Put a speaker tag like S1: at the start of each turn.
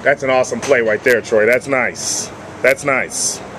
S1: That's an awesome play right there, Troy. That's nice. That's nice.